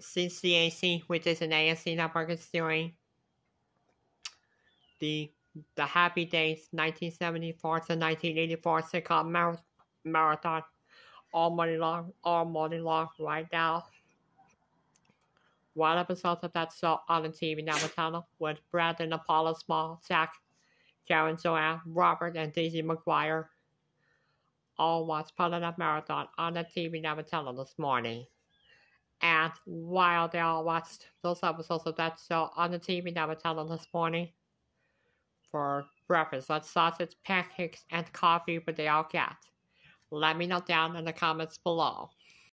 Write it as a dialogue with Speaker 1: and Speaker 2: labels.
Speaker 1: CCAC, which is an ASC network, is doing the Happy Days 1974 to 1984 sitcom marathon all morning long right now. One episode of that show on the TV network channel with Brendon, Paula, Small, Jack, Karen, Joanne, Robert, and Daisy McGuire all watched part of that marathon on the TV network channel this morning. And while they all watched those episodes of that show on the TV network channel this morning, for breakfast, what sausage, pancakes, and coffee would they all get? Let me know down in the comments below.